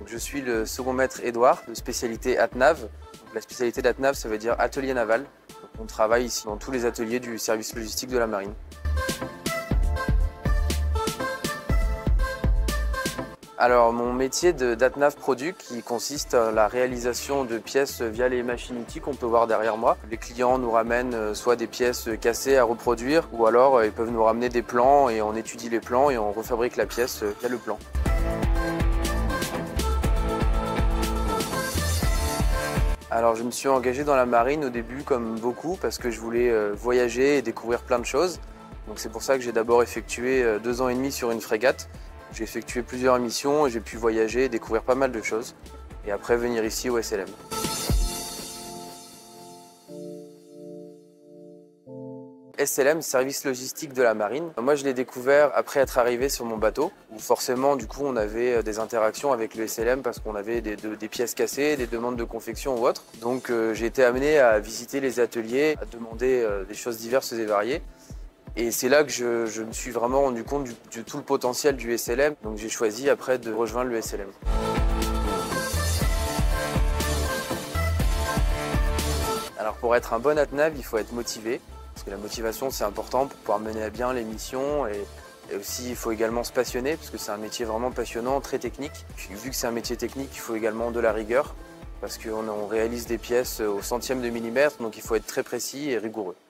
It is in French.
Je suis le second maître Édouard, de spécialité ATNAV. Donc, la spécialité d'ATNAV, ça veut dire atelier naval. Donc, on travaille ici dans tous les ateliers du service logistique de la marine. Alors mon métier d'ATNAV Product qui consiste à la réalisation de pièces via les machines outils qu'on peut voir derrière moi. Les clients nous ramènent soit des pièces cassées à reproduire ou alors ils peuvent nous ramener des plans et on étudie les plans et on refabrique la pièce via le plan. Alors je me suis engagé dans la marine au début comme beaucoup parce que je voulais voyager et découvrir plein de choses. Donc c'est pour ça que j'ai d'abord effectué 2 ans et demi sur une frégate. J'ai effectué plusieurs missions et j'ai pu voyager et découvrir pas mal de choses. Et après venir ici au SLM. SLM, service logistique de la marine. Moi je l'ai découvert après être arrivé sur mon bateau, où forcément du coup on avait des interactions avec le SLM parce qu'on avait des pièces cassées, des demandes de confection ou autre. Donc j'ai été amené à visiter les ateliers, à demander des choses diverses et variées. Et c'est là que je me suis vraiment rendu compte de tout le potentiel du SLM. Donc j'ai choisi après de rejoindre le SLM. Alors pour être un bon ATNAV, il faut être motivé. Parce que la motivation c'est important pour pouvoir mener à bien les missions. Et aussi il faut également se passionner parce que c'est un métier vraiment passionnant, très technique. Puis, vu que c'est un métier technique, il faut également de la rigueur. Parce qu'on réalise des pièces au centième de millimètre, donc il faut être très précis et rigoureux.